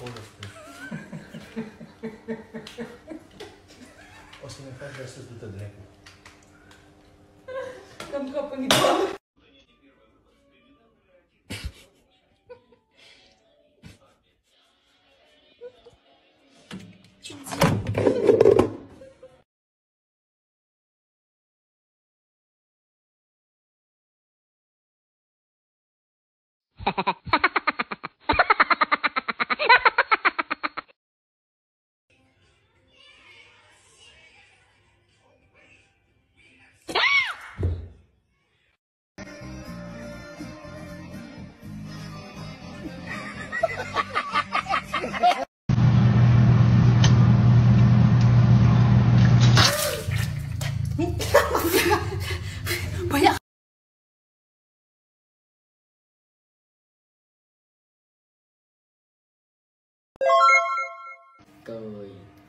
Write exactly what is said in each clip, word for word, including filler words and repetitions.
foda-se. Ou se não faz essas do Tadreco. Como que eu ponho de bola? Banyak. Cười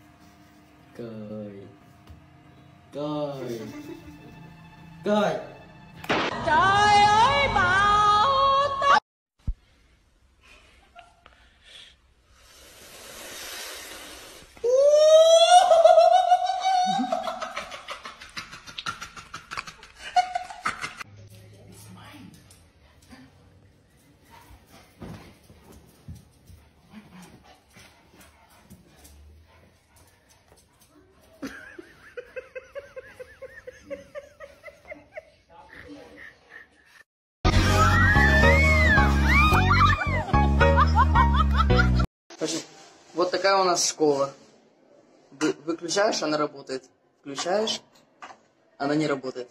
cười cười cười. Trời ơi bảo tao. Вот такая у нас школа. Вы выключаешь, она работает. Включаешь, она не работает.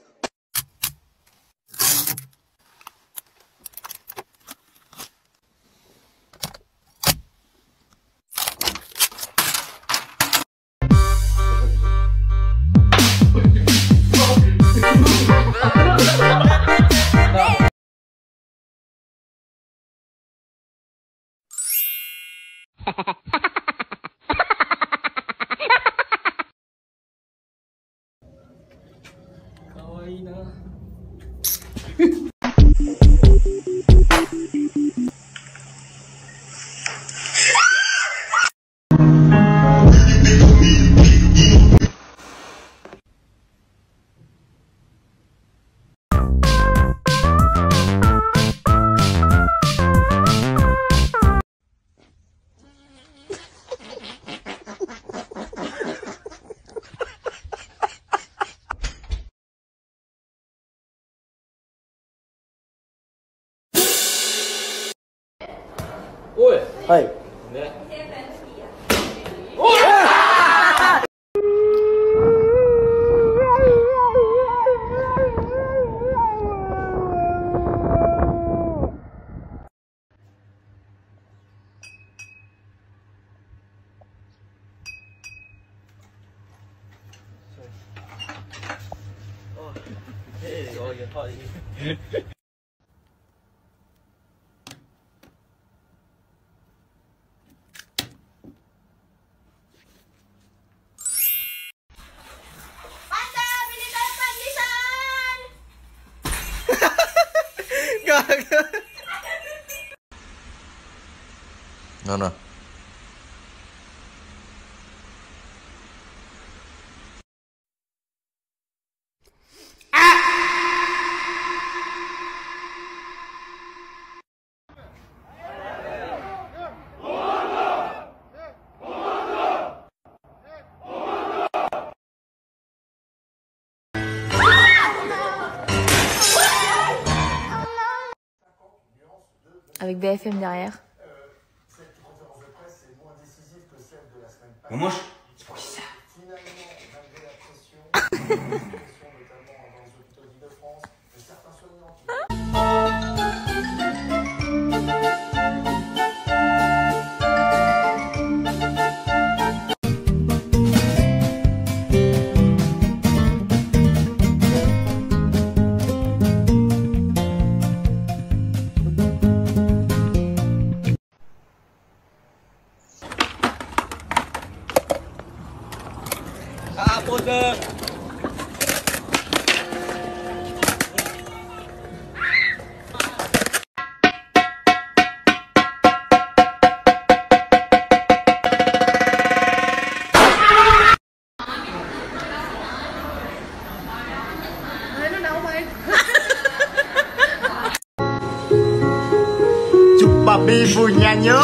Oi! Hai. Né? Hey, oh, you're hot. No, no. Avec B F M derrière. Vamos? Ah, puta! Babi punyanya.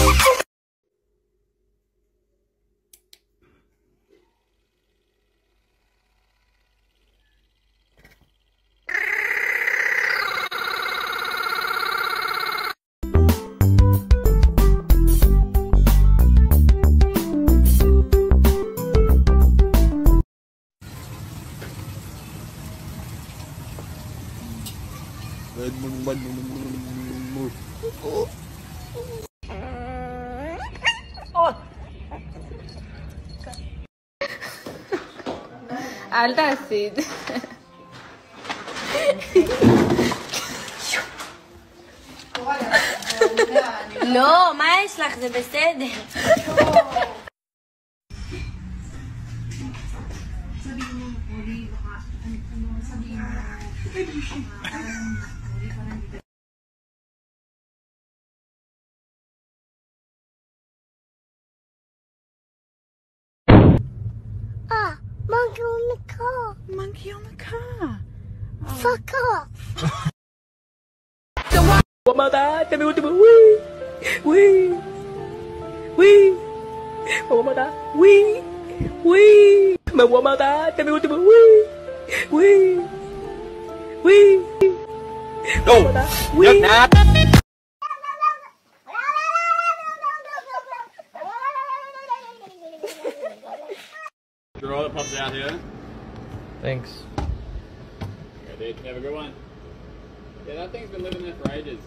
אל תעשי את זה. לא, מה יש לך? זה בסדר. Monkey on the car. Monkey on the car. Fuck off. One more time. Tell me what to do. Wee. Wee. Wee. One more time. Wee. Wee. One more time. Tell me what to do. Wee. Wee. Wee. Go. Wee. Throw the pups out here. Thanks. Okay, dude, have a good one. Yeah, that thing's been living there for ages.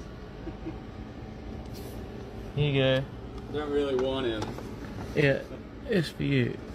Here you go. I don't really want him. Yeah, it's for you.